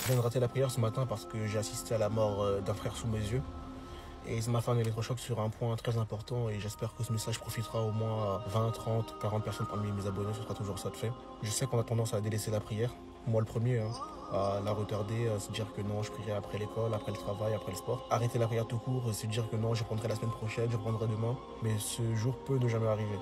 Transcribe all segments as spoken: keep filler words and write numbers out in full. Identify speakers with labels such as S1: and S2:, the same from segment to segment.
S1: Je viens de rater la prière ce matin parce que j'ai assisté à la mort d'un frère sous mes yeux. Et ça m'a fait un électrochoc sur un point très important et j'espère que ce message profitera au moins à vingt, trente, quarante personnes parmi mes abonnés, ce sera toujours ça de fait. Je sais qu'on a tendance à délaisser la prière, moi le premier, hein, à la retarder, à se dire que non, je prierai après l'école, après le travail, après le sport. Arrêter la prière tout court, se dire que non, je reprendrai la semaine prochaine, je reprendrai demain, mais ce jour peut ne jamais arriver.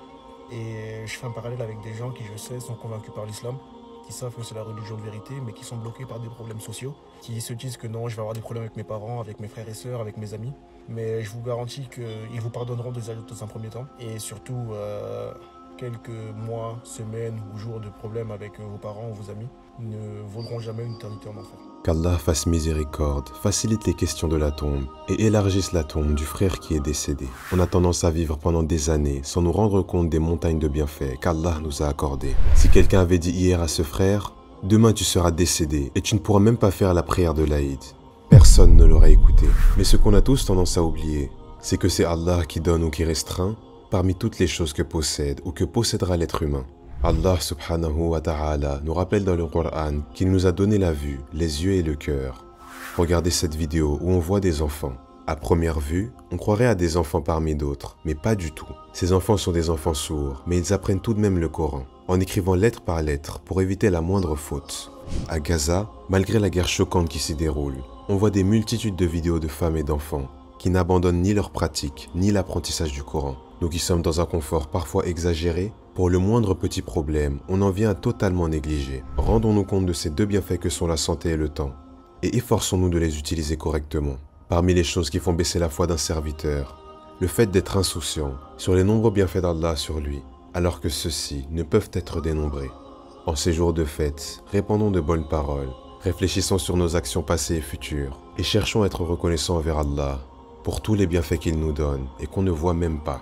S1: Et je fais un parallèle avec des gens qui, je sais, sont convaincus par l'islam, qui savent que c'est la religion de vérité, mais qui sont bloqués par des problèmes sociaux, qui se disent que non, je vais avoir des problèmes avec mes parents, avec mes frères et sœurs, avec mes amis. Mais je vous garantis qu'ils vous pardonneront des actes dans un premier temps. Et surtout, euh, quelques mois, semaines ou jours de problèmes avec vos parents ou vos amis ne vaudront jamais une éternité en enfer.
S2: Qu'Allah fasse miséricorde, facilite les questions de la tombe et élargisse la tombe du frère qui est décédé. On a tendance à vivre pendant des années sans nous rendre compte des montagnes de bienfaits qu'Allah nous a accordés. Si quelqu'un avait dit hier à ce frère, demain tu seras décédé et tu ne pourras même pas faire la prière de l'Aïd, personne ne l'aurait écouté. Mais ce qu'on a tous tendance à oublier, c'est que c'est Allah qui donne ou qui restreint parmi toutes les choses que possède ou que possédera l'être humain. Allah subhanahu wa ta'ala nous rappelle dans le Coran qu'il nous a donné la vue, les yeux et le cœur. Regardez cette vidéo où on voit des enfants. À première vue, on croirait à des enfants parmi d'autres, mais pas du tout. Ces enfants sont des enfants sourds, mais ils apprennent tout de même le Coran, en écrivant lettre par lettre pour éviter la moindre faute. À Gaza, malgré la guerre choquante qui s'y déroule, on voit des multitudes de vidéos de femmes et d'enfants qui n'abandonnent ni leur pratique, ni l'apprentissage du Coran. Nous qui sommes dans un confort parfois exagéré, pour le moindre petit problème, on en vient à totalement négliger. Rendons-nous compte de ces deux bienfaits que sont la santé et le temps, et efforçons-nous de les utiliser correctement. Parmi les choses qui font baisser la foi d'un serviteur, le fait d'être insouciant sur les nombreux bienfaits d'Allah sur lui, alors que ceux-ci ne peuvent être dénombrés. En ces jours de fête, répandons de bonnes paroles, réfléchissons sur nos actions passées et futures, et cherchons à être reconnaissants envers Allah pour tous les bienfaits qu'il nous donne et qu'on ne voit même pas.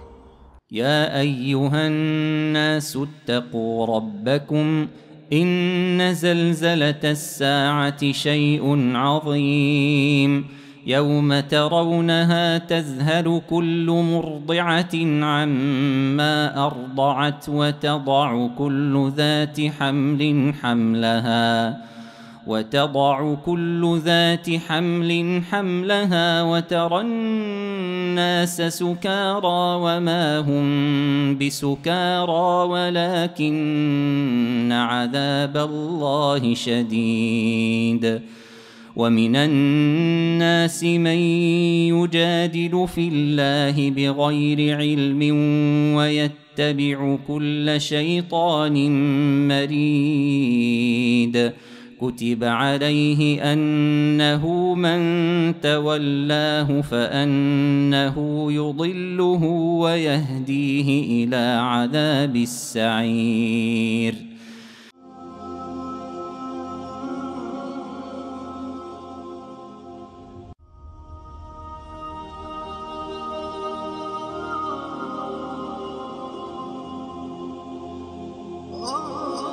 S3: يا أيها الناس اتقوا ربكم إن زلزلة الساعة شيء عظيم يوم ترونها تذهل كل مرضعة عما أرضعت وتضع كل ذات حمل حملها وتضع كل ذات حمل حملها وترى الناس سكارى وما هم بسكارى ولكن عذاب الله شديد ومن الناس من يجادل في الله بغير علم ويتبع كل شيطان مريد كتب عليه أنه من تولاه فأنه يضله ويهديه إلى عذاب السعير